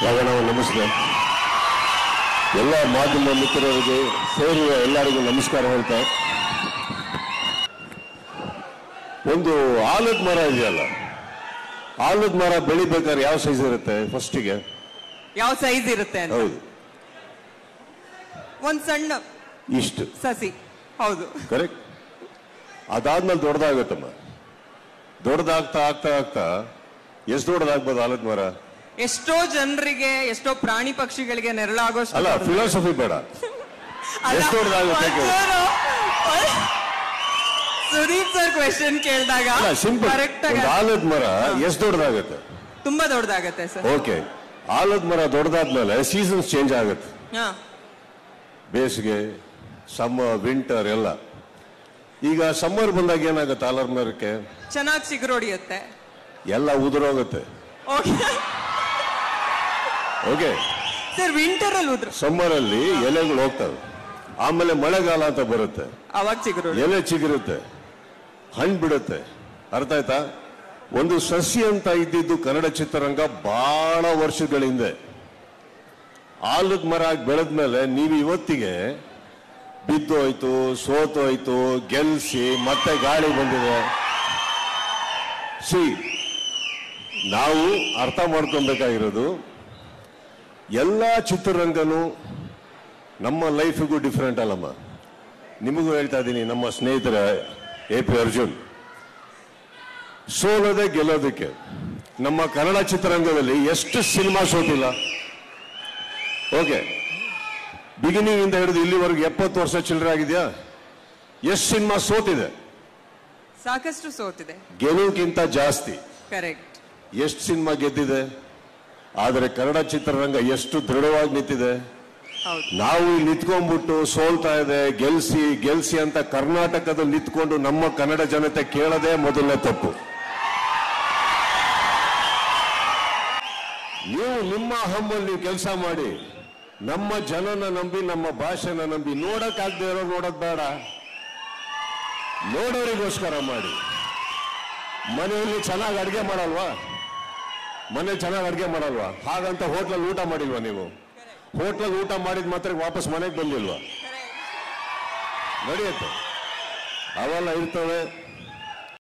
ನಾವು ನಮಸ್ಕಾರ ಎಲ್ಲ ಮಾಧ್ಯಮ ಮಿತ್ರರಿಗೆ ಸೇರುವ ಎಲ್ಲರಿಗೂ ನಮಸ್ಕಾರ ಹೇಳ್ತಾ ಒಂದು ಆಲದ ಮರ ಇದೆಯಲ್ಲ ಆಲದ ಮರ ಬೆಳಿಬೇಕಾದ್ರೆ ಯಾವ ಸೈಜ್ ಇರುತ್ತೆ ಫಸ್ಟಿಗೆ ಯಾವ ಸೈಜ್ ಇರುತ್ತೆ ಅಂತ ಹೌದು ಒಂದು ಸಣ್ಣ ಇಷ್ಟು ಸಸಿ ಹೌದು ಕರೆಕ್ಟ್ ಅದಾದ್ಮೇಲೆ ದೊಡ್ಡದಾಗುತ್ತಮ್ಮ ದೊಡ್ಡದಾಗ್ತಾ ಆಗ್ತಾ ಆಗ್ತಾ ಎಷ್ಟು ದೊಡ್ಡದಾಗ್ಬೋದು ಆಲದ ಮರ ಎಷ್ಟೋ ಜನರಿಗೆ ಎಷ್ಟೋ ಪ್ರಾಣಿ ಪಕ್ಷಿಗಳಿಗೆ ನೆರಳಾಗೋಷ್ಟು ಅಲ್ಲ ಫಿಲಾಸಫಿ ಬೇಡ ಎಷ್ಟು ದೊಡ್ಡದಾಗುತ್ತೆ ಸುದೀಪ್ ಸರ್ ಕ್ವೆಶ್ಚನ್ ಕೇಳಿದಾಗ ಸಿಂಪಲ್ ಆಲದ ಮರ ಎಷ್ಟು ದೊಡ್ಡದಾಗುತ್ತೆ ತುಂಬಾ ದೊಡ್ಡದಾಗತ್ತೆ ಸರ್ ಓಕೆ ಆಲದ ಮರ ದೊಡ್ಡದಾದ್ಮೇಲೆ ಸೀಸನ್ಸ್ ಚೇಂಜ್ ಆಗುತ್ತೆ ಬೇಸಿಗೆ ಸಮ್ಮರ್ ವಿಂಟರ್ ಎಲ್ಲ ಈಗ ಸಮ್ಮರ್ ಬಂದಾಗ ಏನಾಗುತ್ತೆ ಆಲದ ಮರಕ್ಕೆ ಚೆನ್ನಾಗಿ ಚಿಗುರೊಡಿಯುತ್ತೆ ಎಲ್ಲ ಉದುರೋಗುತ್ತೆ ಓಕೆ ಸರ್ ವಿಂಟರ್ ಅಲ್ಲಿ ಉದ್ರ ಸಮ್ಮರ್ ಅಲ್ಲಿ ಎಲೆಗಳು ಹೋಗ್ತವೆ ಆಮೇಲೆ ಮಳೆಗಾಲ ಅಂತ ಬರುತ್ತೆ ಅವಾಗ ಚಿಗುರು ಎಲೆ ಚಿಗುರುತ್ತೆ ಹಣ್ಣು ಬಿಡುತ್ತೆ ಅರ್ಥ ಆಯ್ತಾ ಒಂದು ಸಸಿ ಅಂತ ಇದ್ದಿದ್ದು ಕನ್ನಡ ಚಿತ್ರರಂಗ ಬಹಳ ವರ್ಷಗಳ ಹಿಂದೆ ಆಲದ ಮರ ಬೆಳೆದ್ಮೇಲೆ ನೀವು ಇವತ್ತಿಗೆ ಬಿದ್ದೋಯ್ತು ಸೋತೋಯ್ತು ಗೆಲ್ಸಿ ಮತ್ತೆ ಗಾಳಿ ಬಂದಿದೆ ನಾವು ಅರ್ಥ ಮಾಡ್ಕೊಬೇಕಾಗಿರೋದು ಎಲ್ಲ ಚಿತ್ರರಂಗನೂ ನಮ್ಮ ಲೈಫಿಗೂ ಡಿಫ್ರೆಂಟ್ ಅಲ್ಲಮ್ಮ ನಿಮಗೂ ಹೇಳ್ತಾ ಇದ್ದೀನಿ ನಮ್ಮ ಸ್ನೇಹಿತರ AP ಅರ್ಜುನ್ ಸೋಲದೆ ಗೆಲ್ಲೋದಕ್ಕೆ ನಮ್ಮ ಕನ್ನಡ ಚಿತ್ರರಂಗದಲ್ಲಿ ಎಷ್ಟು ಸಿನಿಮಾ ಸೋತಿಲ್ಲ ಓಕೆ ಬಿಗಿನಿಂಗ್ ಇಂದ ಹಿಡಿದು ಇಲ್ಲಿವರೆಗೂ 70 ವರ್ಷ ಚಿಲ್ಲರೆ ಆಗಿದೆಯಾ ಎಷ್ಟು ಸಿನಿಮಾ ಸೋತಿದೆ ಸಾಕಷ್ಟು ಸೋತಿದೆ ಗೆಲುವಿಗಿಂತ ಜಾಸ್ತಿ ಕರೆಕ್ಟ್ ಎಷ್ಟು ಸಿನಿಮಾ ಗೆದ್ದಿದೆ ಆದರೆ ಕನ್ನಡ ಚಿತ್ರರಂಗ ಎಷ್ಟು ದೃಢವಾಗಿ ನಿಂತಿದೆ ನಾವು ಇಲ್ಲಿ ನಿಂತ್ಕೊಂಡ್ಬಿಟ್ಟು ಸೋಲ್ತಾ ಇದೆ ಗೆಲ್ಸಿ ಗೆಲ್ಸಿ ಅಂತ ಕರ್ನಾಟಕದಲ್ಲಿ ನಿಂತ್ಕೊಂಡು ನಮ್ಮ ಕನ್ನಡ ಜನತೆ ಕೇಳದೆ ಮೊದಲನೇ ತಪ್ಪು ನೀವು ನಿಮ್ಮ ಹಮ್ಮಲ್ಲಿ ನೀವು ಕೆಲಸ ಮಾಡಿ ನಮ್ಮ ಜನನ ನಂಬಿ ನಮ್ಮ ಭಾಷೆನ ನಂಬಿ ನೋಡಕ್ಕಾಗದೆ ಇರೋ ನೋಡೋದು ಬೇಡ ನೋಡೋರಿಗೋಸ್ಕರ ಮಾಡಿ ಮನೆಯಲ್ಲಿ ಚೆನ್ನಾಗಿ ಅಡುಗೆ ಮಾಡಲ್ವಾ ಮನೇಲಿ ಚೆನ್ನಾಗಿ ಅಡುಗೆ ಮಾಡಲ್ವಾ ಹಾಗಂತ ಹೋಟ್ಲಲ್ಲಿ ಊಟ ಮಾಡಿಲ್ವಾ ನೀವು ಹೋಟ್ಲಲ್ಲಿ ಊಟ ಮಾಡಿದ ಮಾತ್ರ ವಾಪಸ್ ಮನೆಗೆ ಬಂದಿಲ್ವಾ ನಡೆಯುತ್ತೆ ಅವೆಲ್ಲ ಇರ್ತವೆ